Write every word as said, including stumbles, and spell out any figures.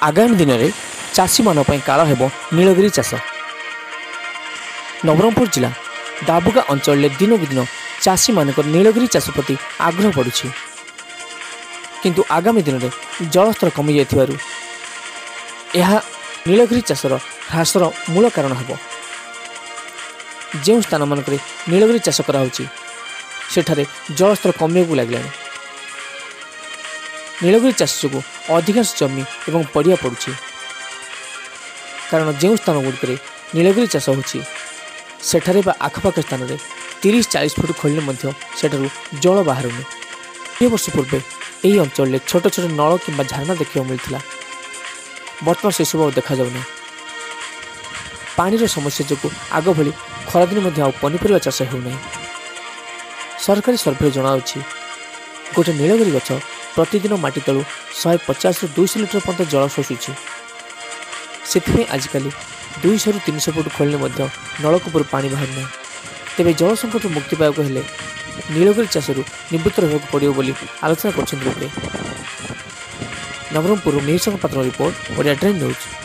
आगामी दिन में चाषी मान काल हेब नीलगिरी चाष। नवरंगपुर जिला दाबुगा अंचल दिनकू दिन चाषी मान नीलगिरी चाष प्रति आग्रह बढ़ुछि, किंतु आगामी दिन में जलस्तर कमी जाइथिबारु यह नीलगिरी चाषर ह्रासर मूल कारण हेब। जो स्थान मानक नीलगिरी चाष कराउछि सेठारे जलस्तर कमियाकु लागलानि। नीलगिरी चाष जो अधिकांश जमी एवं पड़िया पड़ुछि, कारण जो स्थान गुड़िक नीलगिरी चाष होछि सेठारे बा आखपाख स्थान में तीस चालीस फुट खोलिले सेठारु जल बाहरुनि। दुई वर्ष पूर्वे यही अंचल छोट छोट नल कि झरना देखा मिलता, बर्तमान से सब देखा जाऊना। पानी समस्या जो आग भली खरादिन पनीपरिया चाष होना। सरकारी सर्वे जनावि गोटे नीलगिरी गछ प्रतिदिन माटी तलू शहे पचास रु दुई लिटर पर्यंत जल शोषुची। से आजिकल दुईश रु तीन फुट खोलिले नलकूपर पानी बाहर ना। तेरे जल संकट मुक्ति पाइबा हेले नीलगिरी चाषरू निवृत्त रहा पड़ो बोली आलोचना कर। नवरंगपुर नीलसंग पात्र रिपोर्ट ओडिया ट्रेन न्यूज।